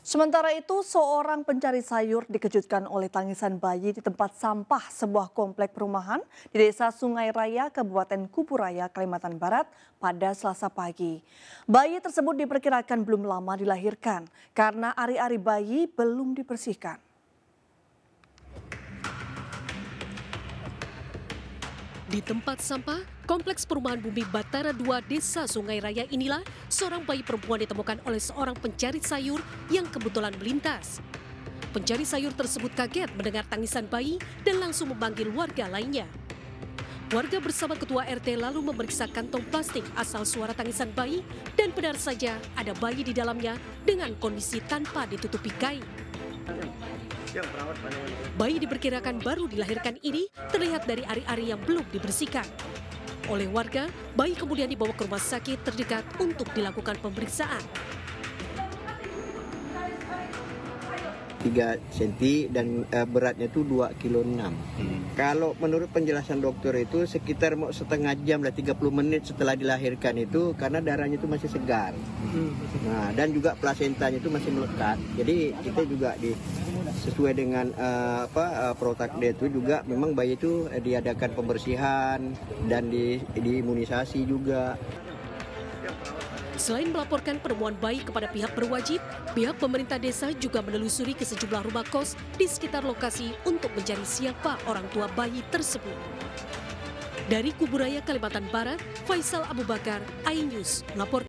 Sementara itu, seorang pencari sayur dikejutkan oleh tangisan bayi di tempat sampah sebuah komplek perumahan di Desa Sungai Raya, Kabupaten Kuburaya, Kalimantan Barat pada Selasa pagi. Bayi tersebut diperkirakan belum lama dilahirkan karena ari-ari bayi belum dibersihkan. Di tempat sampah, kompleks perumahan Bumi Batara 2 Desa Sungai Raya inilah seorang bayi perempuan ditemukan oleh seorang pencari sayur yang kebetulan melintas. Pencari sayur tersebut kaget mendengar tangisan bayi dan langsung memanggil warga lainnya. Warga bersama ketua RT lalu memeriksa kantong plastik asal suara tangisan bayi dan benar saja ada bayi di dalamnya dengan kondisi tanpa ditutupi kain. Bayi diperkirakan baru dilahirkan ini terlihat dari ari-ari yang belum dibersihkan. Oleh warga, bayi kemudian dibawa ke rumah sakit terdekat untuk dilakukan pemeriksaan. 3 cm dan beratnya itu 2,6 kg. Kalau menurut penjelasan dokter itu sekitar setengah jam lah 30 menit setelah dilahirkan itu karena darahnya itu masih segar. Nah, dan juga plasentanya itu masih melekat. Jadi kita juga sesuai dengan Protakde itu juga memang bayi itu diadakan pembersihan dan diimunisasi juga. Selain melaporkan penemuan bayi kepada pihak berwajib, pihak pemerintah desa juga menelusuri ke sejumlah rumah kos di sekitar lokasi untuk mencari siapa orang tua bayi tersebut. Dari Kuburaya, Kalimantan Barat, Faisal Abu Bakar, iNews melaporkan.